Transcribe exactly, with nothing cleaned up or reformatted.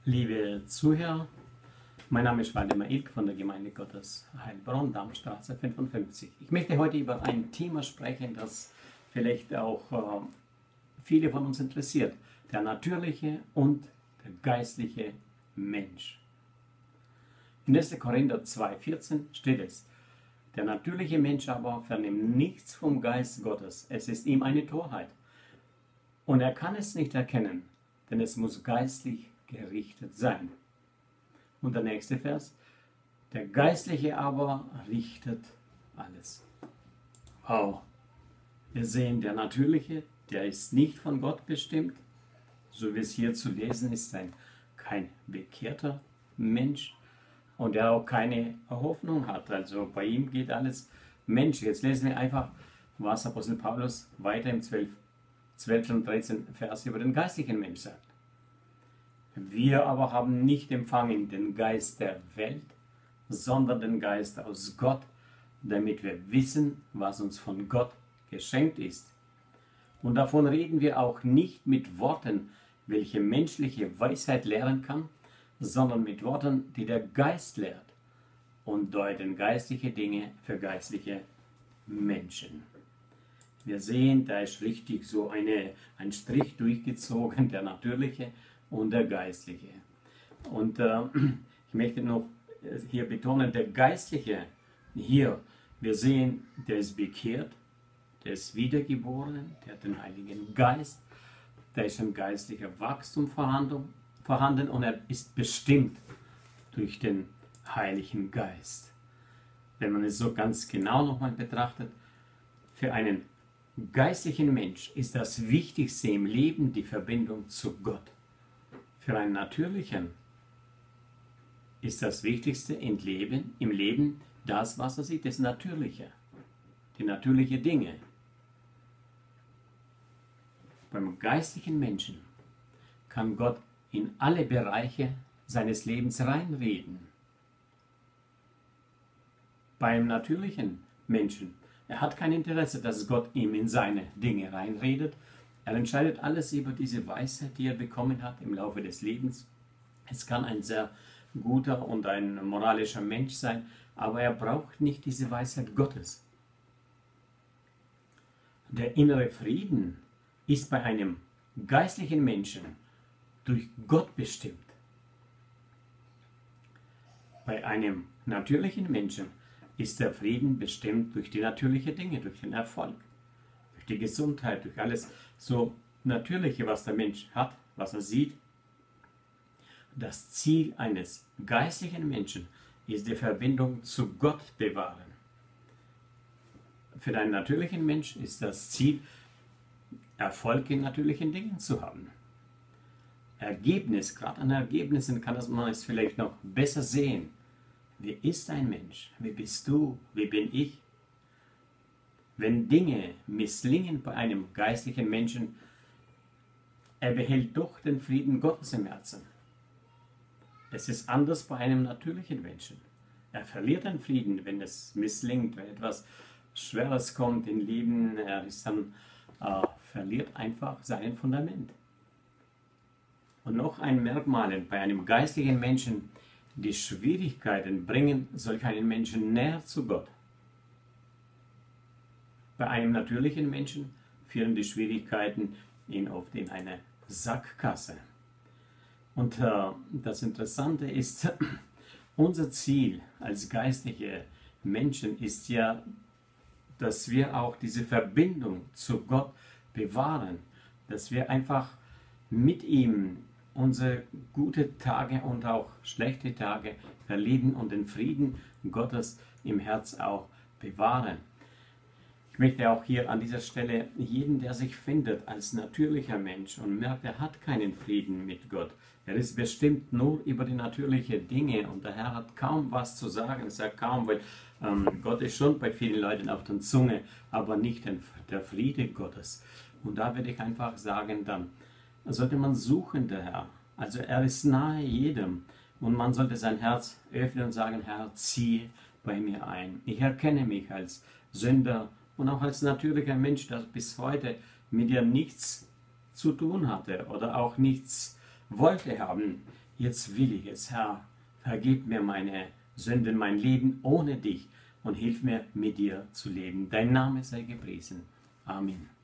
Liebe Zuhörer, mein Name ist Waldemar Ilk von der Gemeinde Gottes Heilbronn, Darmstraße fünfundfünfzig. Ich möchte heute über ein Thema sprechen, das vielleicht auch äh, viele von uns interessiert. Der natürliche und der geistliche Mensch. In erster Korinther zwei vierzehn steht es: Der natürliche Mensch aber vernimmt nichts vom Geist Gottes. Es ist ihm eine Torheit. Und er kann es nicht erkennen, denn es muss geistlich gerichtet sein. Und der nächste Vers: Der Geistliche aber richtet alles. Wow. Wir sehen, der Natürliche, der ist nicht von Gott bestimmt. So wie es hier zu lesen ist, ein, kein bekehrter Mensch und der auch keine Hoffnung hat. Also bei ihm geht alles Mensch. Jetzt lesen wir einfach, was Apostel Paulus weiter im zwölf, zwölf und dreizehn Vers über den geistlichen Mensch sagt. Wir aber haben nicht empfangen den Geist der Welt, sondern den Geist aus Gott, damit wir wissen, was uns von Gott geschenkt ist. Und davon reden wir auch nicht mit Worten, welche menschliche Weisheit lehren kann, sondern mit Worten, die der Geist lehrt, und deuten geistliche Dinge für geistliche Menschen. Wir sehen, da ist richtig so eine, ein Strich durchgezogen, der natürliche und der geistliche. Und äh, ich möchte noch hier betonen, der geistliche, hier, wir sehen, der ist bekehrt, der ist wiedergeboren, der hat den Heiligen Geist, da ist ein geistlicher Wachstum vorhanden, vorhanden und er ist bestimmt durch den Heiligen Geist. Wenn man es so ganz genau nochmal betrachtet, für einen geistlichen Mensch ist das Wichtigste im Leben die Verbindung zu Gott. Für einen natürlichen ist das Wichtigste im Leben, im Leben das, was er sieht, das Natürliche, die natürlichen Dinge. Beim geistlichen Menschen kann Gott in alle Bereiche seines Lebens reinreden. Beim natürlichen Menschen, er hat kein Interesse, dass Gott ihm in seine Dinge reinredet. Er entscheidet alles über diese Weisheit, die er bekommen hat im Laufe des Lebens. Es kann ein sehr guter und ein moralischer Mensch sein, aber er braucht nicht diese Weisheit Gottes. Der innere Frieden ist bei einem geistlichen Menschen durch Gott bestimmt. Bei einem natürlichen Menschen ist der Frieden bestimmt durch die natürlichen Dinge, durch den Erfolg, durch die Gesundheit, durch alles so Natürliche, was der Mensch hat, was er sieht. Das Ziel eines geistlichen Menschen ist die Verbindung zu Gott bewahren. Für einen natürlichen Mensch ist das Ziel, Erfolg in natürlichen Dingen zu haben. Ergebnis, gerade an Ergebnissen kann man es vielleicht noch besser sehen. Wie ist ein Mensch? Wie bist du? Wie bin ich? Wenn Dinge misslingen bei einem geistlichen Menschen, er behält doch den Frieden Gottes im Herzen. Es ist anders bei einem natürlichen Menschen. Er verliert den Frieden, wenn es misslingt, wenn etwas Schweres kommt im Leben, er ist dann, äh, verliert einfach sein Fundament. Und noch ein Merkmal bei einem geistlichen Menschen: Die Schwierigkeiten bringen solch einen Menschen näher zu Gott. Bei einem natürlichen Menschen führen die Schwierigkeiten ihn oft in eine Sackgasse. Und äh, das Interessante ist, unser Ziel als geistliche Menschen ist ja, dass wir auch diese Verbindung zu Gott bewahren, dass wir einfach mit ihm unsere gute Tage und auch schlechte Tage erleben und den Frieden Gottes im Herz auch bewahren. Ich möchte auch hier an dieser Stelle jeden, der sich findet als natürlicher Mensch und merkt, er hat keinen Frieden mit Gott, er ist bestimmt nur über die natürlichen Dinge und der Herr hat kaum was zu sagen, er sagt kaum, weil ähm, Gott ist schon bei vielen Leuten auf der Zunge, aber nicht den, der Friede Gottes. Und da würde ich einfach sagen, dann sollte man suchen, der Herr. Also er ist nahe jedem und man sollte sein Herz öffnen und sagen: Herr, ziehe bei mir ein. Ich erkenne mich als Sünder und auch als natürlicher Mensch, der bis heute mit dir nichts zu tun hatte oder auch nichts wollte haben. Jetzt will ich es, Herr, vergib mir meine Sünden, mein Leben ohne dich und hilf mir, mit dir zu leben. Dein Name sei gepriesen. Amen.